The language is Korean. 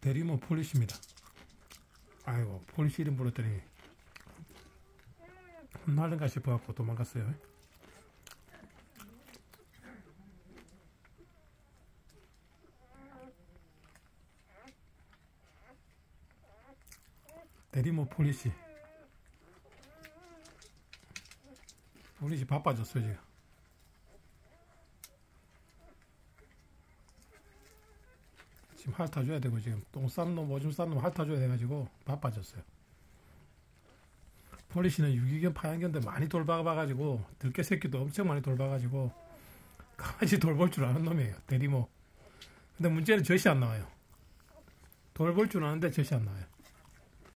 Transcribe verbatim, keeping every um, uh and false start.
대리모 폴리시입니다. 아이고, 폴리시 이름 불렀더니 혼나는가 싶어갖고 도망갔어요. 대리모 폴리시. 폴리시 바빠졌어요 지금. 지금 핥아줘야 되고, 지금 똥 싼 놈, 오줌 싼 놈 핥아줘야 돼가지고 바빠졌어요. 폴리시는 유기견, 파양견들 많이 돌봐가지고, 들깨 새끼도 엄청 많이 돌봐가지고 강아지 돌볼 줄 아는 놈이에요, 대리모. 근데 문제는 젖이 안 나와요. 돌볼 줄 아는데 젖이 안 나와요.